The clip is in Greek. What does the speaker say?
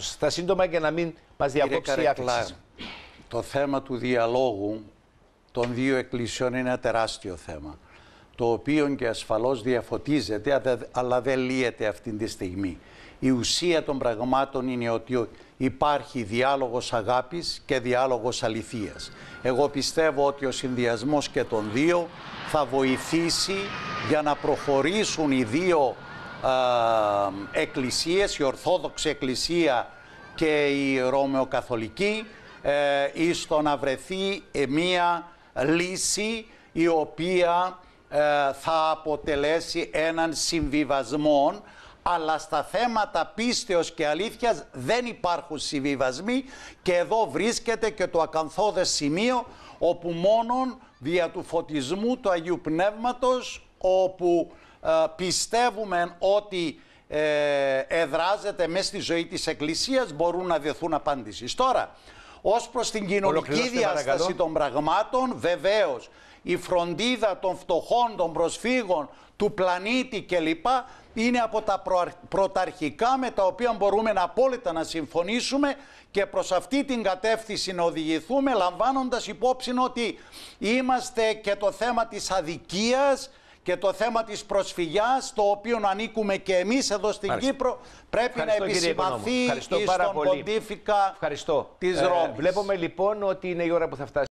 Στα σύντομα και να μην μας διακόψει η άφηξη. Το θέμα του διαλόγου των δύο εκκλησιών είναι ένα τεράστιο θέμα, το οποίο και ασφαλώς διαφωτίζεται, αλλά δεν λύεται αυτή τη στιγμή. Η ουσία των πραγμάτων είναι ότι υπάρχει διάλογος αγάπης και διάλογος αληθείας. Εγώ πιστεύω ότι ο συνδυασμός και των δύο θα βοηθήσει για να προχωρήσουν οι δύο εκκλησίες, η Ορθόδοξη Εκκλησία και η Ρωμαιοκαθολική, στο να βρεθεί μία λύση η οποία θα αποτελέσει έναν συμβιβασμό, αλλά στα θέματα πίστεως και αλήθειας δεν υπάρχουν συμβιβασμοί και εδώ βρίσκεται και το ακαθόδες σημείο όπου μόνον δια του φωτισμού του Αγίου Πνεύματος, όπου πιστεύουμε ότι εδράζεται μέσα στη ζωή της Εκκλησίας, μπορούν να δεθούν απάντησεις. Τώρα, ως προς την κοινωνική διάσταση των πραγμάτων, βεβαίως η φροντίδα των φτωχών, των προσφύγων, του πλανήτη κλπ. Είναι από τα πρωταρχικά με τα οποία μπορούμε απόλυτα να συμφωνήσουμε και προς αυτή την κατεύθυνση να οδηγηθούμε, λαμβάνοντας υπόψη ότι είμαστε και το θέμα της αδικίας και το θέμα της προσφυγιάς, το οποίο ανήκουμε και εμείς εδώ στην Κύπρο, πρέπει να επισημανθεί στον Ποντίφικα της Ρώμης. Βλέπουμε λοιπόν ότι είναι η ώρα που θα φτάσει.